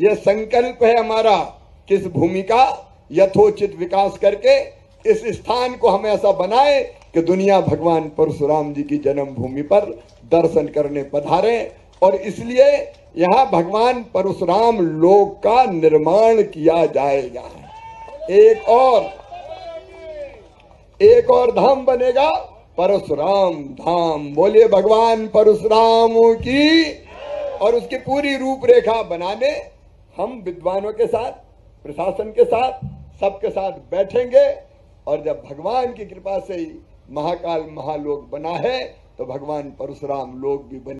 ये संकल्प है हमारा कि इस भूमि का यथोचित विकास करके इस स्थान को हम ऐसा बनाए कि दुनिया भगवान परशुराम जी की जन्मभूमि पर दर्शन करने पधारे। और इसलिए यहाँ भगवान परशुराम लोक का निर्माण किया जाएगा। एक और धाम बनेगा, परशुराम धाम। बोलिए भगवान परशुराम की। और उसकी पूरी रूपरेखा बनाने हम विद्वानों के साथ, प्रशासन के साथ, सबके साथ बैठेंगे। और जब भगवान की कृपा से ही महाकाल महालोक बना है तो भगवान परशुराम लोक भी बने।